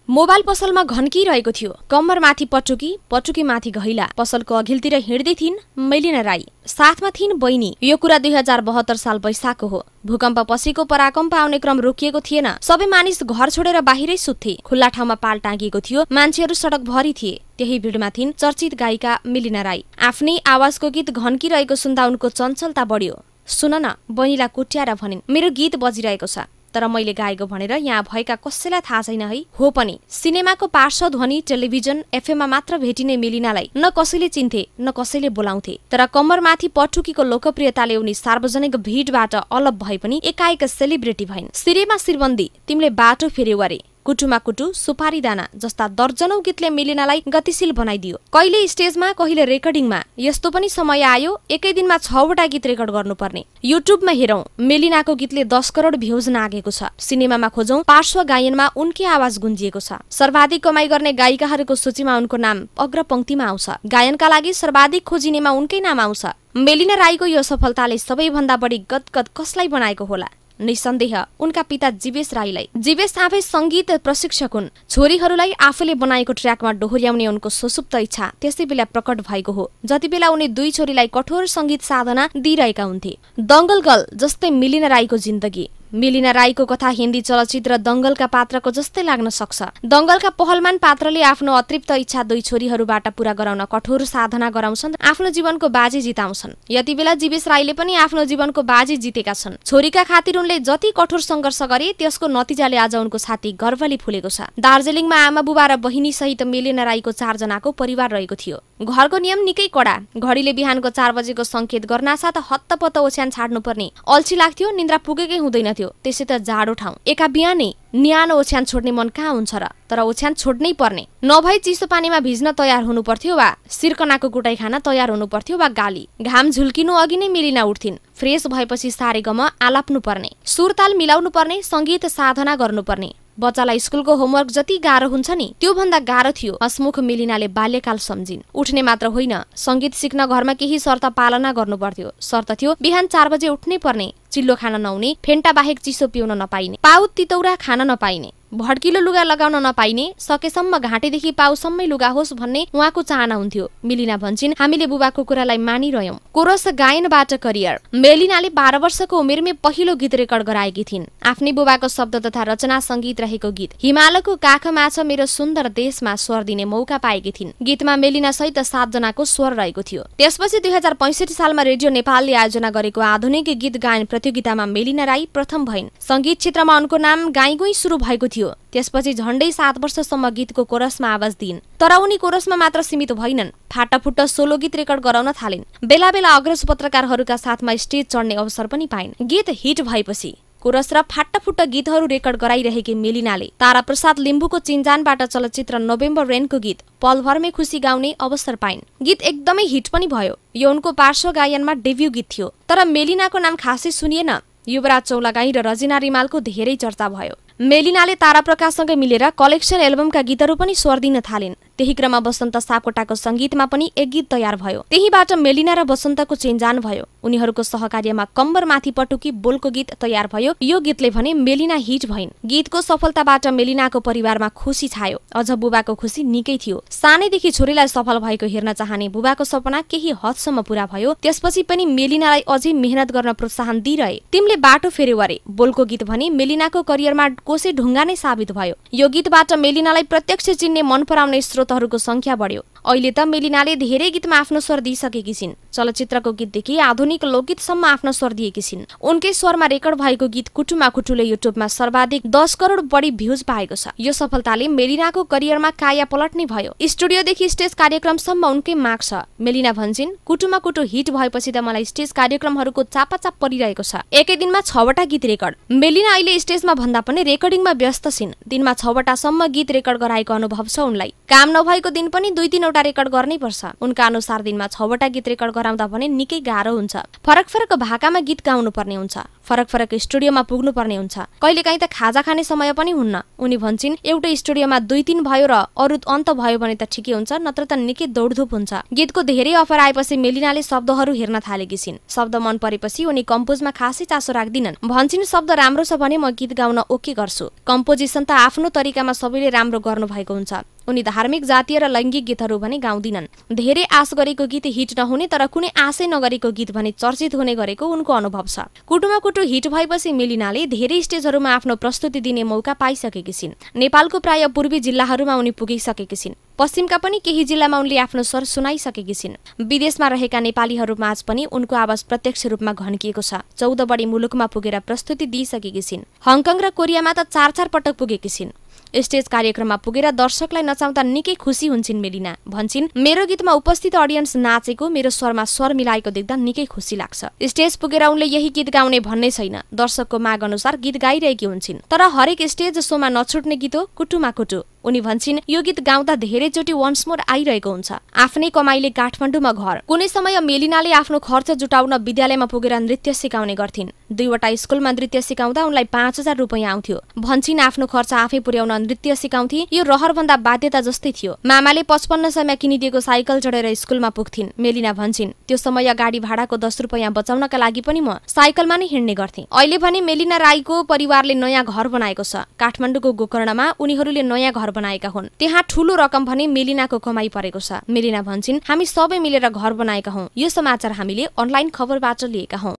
Mobile पसलमा घन्किरहेको थियो। कम्मरमाथि पटुकी, पटुकीमाथि घैला। पसलको अघिल्तिर हिँड्दै थिइन् मेलिना राई। साथमा थिइन् बहिनी। यो कुरा 2072 साल वैशाखको हो। भूकम्प पछिको पराकम्प आउने क्रम रोकिएको थिएन। सबै मानिस घर छोडेर बाहिरै सुत्थे। खुल्ला ठाउँमा पाल टाँगिएको थियो। मान्छेहरू सडकभरि थिए। त्यही भिडमा थिइन् चर्चित गायिका मेलिना राई। आफ्नै आवाजको गीत घन्किरहेको सुन्दा उनको चञ्चलता बढ्यो। सुन न, बहिनीलाई कुट्याएर भनिन्, मेरो गीत बजिरहेको छ, तर मैले गाएको भनेर यहाँ भएका कसैलाई थाहा छैन है। हो पनि सिनेमाको पार्श्वध्वनि टेलिभिजन एफएममा मात्र भेटिने मेलिनालाई न कसैले चिन्थे न कसैले बोलाउँथे। तर कम्मरमाथि पटुकीको लोकप्रियताले उनी सार्वजनिक भिडबाट अलप भए पनि एकाएक सेलिब्रिटी भइन्। सिरेमा सिरबन्दी, तिमीले बाटो फेर्यौ अरे, कुटुमा कुटु, सुपारी दाना जस्ता दर्जनौं गीतले मेलिनालाई गतिशील बनाइदियो। कहिले स्टेजमा, कहिले रेकर्डिङमा। यस्तो पनि समय आयो एकै दिनमा 6 वटा गीत रेकर्ड गर्नुपर्ने। युट्युबमा हेरौं, मेलिनाको गीतले 10 करोड भ्यूज नागेको छ। सिनेमामा खोजौं, पार्श्व गायनमा उनकै आवाज गुन्जिएको छ। सर्वाधिक कमाई गर्ने गायिकाहरूको सूचीमा उनको नाम अग्रपंक्तिमा आउँछ। गायनका लागि सर्वाधिक खोजिनेमा उनकै नाम आउँछ। मेलिना राईको यो सफलताले सबैभन्दा बढी गदगद कसलाई बनाएको होला? निसन्देह उनका पिता जीवेश राईलाई। जीवेश आफै संगीत प्रशिक्षक हुन्। छोरीहरूलाई आफूले बनाएको ट्र्याकमा डोहोर्याउने उनको सुसुप्त इच्छा त्यसै बेला प्रकट भएको हो, जति बेला उनी दुई छोरीलाई कठोर संगीत साधना दिइरहेका हुन्थे। दंगल गर्ल जस्तै मेलिना राईको जिन्दगी। मेलिना राईको कथा हिन्दी चलचित्र दंगलका पात्रको जस्तै लाग्न सक्छ। दंगलका पहलमान पात्रले आफ्नो अतृप्त इच्छा दुई छोरीहरूबाट पूरा गराउन कठोर साधना गराउँछन्, आफ्नो जीवनको बाजी जिताउँछन्। यति बेला जीवेश राईले पनि आफ्नो जीवनको बाजी जितेका छन्। छोरीका खातिर उनले जति कठोर संघर्ष गरे त्यसको नतिजाले आज उनको छाती गर्वले फुलेको छ। दार्जिलिङमा आमा बुबा र बहिनी सहित मेलिना राईको 4 जनाको परिवार रहेको थियो। घरको नियम निकै कडा। घडीले बिहानको 4 बजेको संकेत गर्नासाथ हत्तपत्त ओछ्यान छाड्नु पर्ने। अल्छी लाग्थ्यो, निन्द्रा पुगेकै हुँदैन थियो। त्यसै त जाडो ठाउँ, एका बिहानै न्यानो ओछ्यान छोड्ने मन कहाँ हुन्छ र? तर ओछ्यान छोड्नै पर्ने। नभई चिसो पानीमा भिज्न तयार हुनु पर्थ्यो वा सिर्कनाको कुटाई खान तयार हुनु पर्थ्यो वा गाली। घाम झुल्किनु अघि नै मेलिना उठ्थिन्। फ्रेस भएपछि सारेगम आलाप्नु पर्ने, सुरताल मिलाउनु पर्ने, संगीत साधना गर्नुपर्ने। बच्चालाई स्कुलको होमवर्क जति गाह्रो हुन्छ नि त्यो भन्दा गाह्रो थियो हसमुख मेलिनाले बाल्यकाल सम्झिन्। उठ्ने मात्र होइन, संगीत सिक्न घरमा केही शर्त पालना गर्नु पर्थ्यो। शर्त थियो बिहान 4 बजे उठ्नै पर्ने, चिल्लो खान नहुने, फेन्टा बाहेक चिसो पिउन नपाइने, पाउत तितौरा खान नपाइने, भड्किलो लुगा लगाउन नपाइने, सकेसम्म घाँटीदेखि पाउसम्मै लुगा होस् भन्ने उहाँको चाहना हुन्थ्यो। मेलिना भन्छिन्, हामीले बुबाको कुरालाई मानिरह्यौं। Coarse गायनबाट career. मेलिनाले 12 वर्षको उमेरमै पहिलो गीत रेकर्ड गराएकी थिइन्। आफ्नै बुबाको शब्द तथा रचना संगीत रहेको गीत हिमालको काखमा छ मेरो सुन्दर देशमा स्वर दिने मौका पाएकी थिइन्। गीतमा मेलिना सहित 7 जनाको स्वर रहेको थियो। त्यसपछि 2065 सालमा रेडियो नेपालले आयोजना गरेको आधुनिक गीत गायन प्रतियोगितामा मेलिना राई प्रथम भइन्। संगीत क्षेत्रमा उनको नाम गाईगुई सुरु भएको थियो। त्यसपछि झण्डै 7 वर्षसम्म गीतको कोरसमा आवाज दिइन्। तर उनी कोरसमा मात्र सीमित भइनन्, फाटाफुट्ट सोलो गीत रेकर्ड गराउन थालिन्। बेला बेला अग्रज पत्रकारहरूका साथमा स्टेज चढ्ने अवसर पनि पाइन्। गीत हिट भएपछि कोरस र फाटाफुट्ट गीतहरू रेकर्ड गराइरहेकी मेलिनाले तारा प्रसाद लिम्बुको चिन्जानबाट चलचित्र नोभेम्बर रेनको गीत पलभरमै खुसी गाउने अवसर पाइन्। गीत एकदमै हिट पनि भयो। यो उनको पार्श्व गायनमा डेब्यू गीत थियो। तर मेलिनाको नाम खासै सुनिएन। युवराज चौलागाई र रजिना रिमालको धेरै चर्चा भयो। मेलिनाले तारा प्रकाशसँगै मिलेर कलेक्सन एल्बमका गीतहरू पनि स्वर दिन थालिन्। त्यही क्रममा वसन्त सापकोटाको संगीतमा पनि एक गीत तयार भयो। त्यहीबाट मेलिना र वसन्तको चिन्जान भयो। उनीहरूको सहकार्यमा कम्बरमाथि पटुकी बोलको गीत तयार भयो। यो गीतले भने मेलिना हिट भइन्। गीतको सफलताबाट मेलिनाको परिवारमा खुसी छायो। अझ बुबाको खुसी निकै थियो। सानैदेखि छोरीलाई सफल भएको हेर्न चाहने बुबाको सपना केही हदसम्म पूरा भयो। त्यसपछि पनि मेलिनालाई अझै मेहनत गर्न प्रोत्साहन दिइरहे। तिमीले बाटो फेर्यौ अरे बोलको गीत भने मेलिनाको करियरमा कोसे ढुङ्गा नै साबित भयो। यो गीतबाट मेलिनालाई प्रत्यक्ष चिन्ने मन पराउने श्रोताहरूको संख्या बढ्यो। अहिले त मेलिनाले धेरै गीतमा आफ्नो स्वर दिइसकेकी छिन्। चलचित्रको गीतदेखि आधुनिक लोकगीतसम्म आफ्नो स्वर दिएकी छिन्। उनकै स्वरमा रेकर्ड भएको गीत कुटुमा कुटुले युट्युबमा सर्वाधिक 10 करोड बढी भ्यूज पाएको छ। यो सफलताले मेलिनाको करियरमा काया पलट नै भयो। स्टुडियोदेखि स्टेज कार्यक्रमसम्म उनकै माग छ। मेलिना भन्छिन्, कुटुमा कुटु हिट भएपछि त मलाई स्टेज कार्यक्रमहरूको चापाचाप परिरहेको छ। एकै दिनमा 6 वटा गीत रेकर्ड। मेलिना अहिले स्टेजमा भन्दा पनि रेकर्डिङमा व्यस्त छिन्। दिनमा 6 वटासम्म गीत रेकर्ड गराएको अनुभव छ उनलाई। काम नभएको दिन पनि 2-3 वटा रेकर्ड गर्नै पर्छ। उनका अनुसार दिनमा 6 वटा गीत रेकर्ड गराउँदा भने निकै गाह्रो हुन्छ। फरक फरक भाकामा गीत गाउनु पर्ने हुन्छ। फरक फरक स्टुडियोमा पुग्नु पर्ने हुन्छ। कहिलेकाहीँ त खाजा खाने समय पनि हुन्न। उनी भन्छिन् एउटै स्टुडियोमा 2-3 भयो र अरु अन्त भयो भने त ठिकै हुन्छ, नत्र त निकै दौडधुप हुन्छ। गीतको धेरै अफर आएपछि मेलिनाले शब्दहरू हेर्न थालेकी छिन्। शब्द मन परेपछि उनी कम्पोजमा खासै चासो राख्दिनन्। भन्छिन् शब्द राम्रो छ भने म गीत गाउन ओके गर्छु। कम्पोजिसन त आफ्नो तरिकामा सबैले राम्रो गर्नु भएको हुन्छ। उनी धार्मिक, जातीय र लैङ्गिक गीतहरू भने गाउँदिनन्। धेरै आश गरेको गीत हिट नहुने तर कुनै आशै नगरेको गीत भने चर्चित हुने गरेको उनको अनुभव छ। कुटुमा कुटु हिट भएपछि मेलिनाले धेरै स्टेजहरूमा आफ्नो प्रस्तुति दिने मौका पाइसकेकी छिन्। नेपालको प्राय पूर्वी जिल्लाहरूमा उनी पुगिसकेकी छिन्। पश्चिमका पनि केही जिल्लामा उनले आफ्नो स्वर सुनाइसकेकी छिन्। विदेशमा रहेका नेपालीहरूमाझ पनि उनको आवाज प्रत्यक्ष रूपमा घन्किएको छ। 14 बढी मुलुकमा पुगेर प्रस्तुति दिइसकेकी छिन्। हङकङ र कोरियामा त 4-4 पटक पुगेकी छिन्। स्टेज कार्यक्रममा पुगेर दर्शकलाई नचाउँदा निकै खुसी हुन्छन् मेलिना। भन्छिन् मेरो गीतमा उपस्थित अडियन्स नाचेको, मेरो स्वरमा स्वर मिलाएको देख्दा निकै खुसी लाग्छ। स्टेज पुगेर उनले यही गीत गाउने भन्ने छैन। दर्शकको माग अनुसार गीत गाइरहेकी हुन्छन्। तर हरेक स्टेज सोमा नछुट्ने गीत हो कुटुमा कुटु। उनी भन्छिन् यो गीत गाउँदा धेरैचोटि वन्स मोर आइरहेको हुन्छ। आफ्नै कमाइले काठमाडौँमा घर। कुनै समय मेलिनाले आफ्नो खर्च जुटाउन विद्यालयमा पुगेर नृत्य सिकाउने गर्थिन्। 2वटा स्कुलमा नृत्य सिकाउँदा उनलाई 5000 रुपैयाँ आउँथ्यो। भन्छिन् आफ्नो खर्च आफै पुर्याउन नृत्य सिकाउँथे। यो रहरभन्दा बाध्यता जस्तै थियो। मामाले 5500मा किनिदिएको साइकल चढेर स्कुलमा पुग्थिन्। मेलिना भन्छिन् त्यो समय गाडी भाडाको 10 रुपैयाँ बचाउनका लागि पनि म साइकलमा नै हिँड्ने गर्थे। अहिले भने मेलिना राईको परिवारले नयाँ घर बनाएको छ। काठमाडौँको गोकर्णमा उनीहरूले नयाँ घर बनाएका हुन्। त्यहाँ ठूलो रकम भने मेलिनाको कमाई परेको छ। मेलिना भन्छिन् हामी सबै मिलेर घर बनाएका हौं। यो समाचार हामीले अनलाइन खबरबाट लिएका हौं।